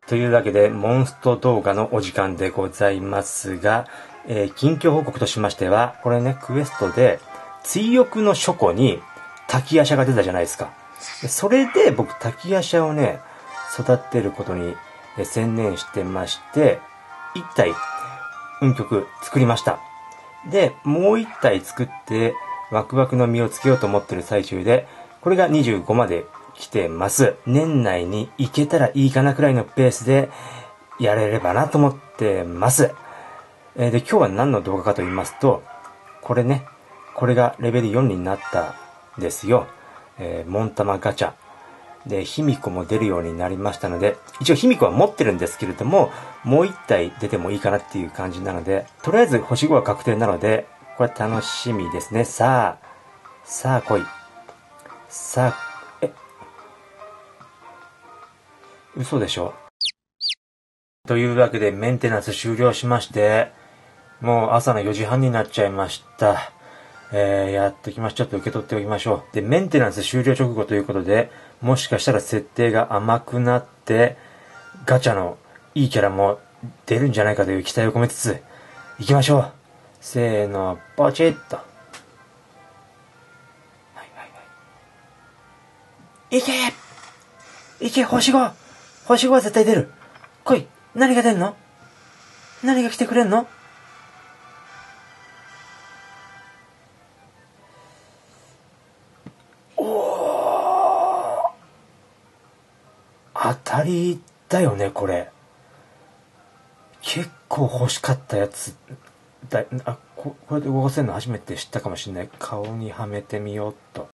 というわけで、モンスト動画のお時間でございますが、近況報告としましては、これね、クエストで、追憶の書庫に滝夜叉が出たじゃないですか。それで僕、滝夜叉をね、育てることに専念してまして、1体、運曲作りました。で、もう1体作って、ワクワクの実をつけようと思ってる最中で、これが25まで来てます。年内に行けたらいいかなくらいのペースでやれればなと思ってます。で、今日は何の動画かと言いますと、これね、これがレベル4になったんですよ。モンタマガチャ。で、卑弥呼も出るようになりましたので、一応卑弥呼は持ってるんですけれども、もう1体出てもいいかなっていう感じなので、とりあえず星5は確定なので、これ楽しみですね。さあ来い。さあ、嘘でしょ。というわけでメンテナンス終了しまして、もう朝の4時半になっちゃいました。やってきました。ちょっと受け取っておきましょう。で、メンテナンス終了直後ということで、もしかしたら設定が甘くなって、ガチャのいいキャラも出るんじゃないかという期待を込めつつ、行きましょう。せーの、ポチッと。いけ星 5! 星5は絶対出る。来い。何が出んの？何が来てくれんの？当たりだよね、これ。結構欲しかったやつこれで動かせるの初めて知ったかもしれない。顔にはめてみようっと。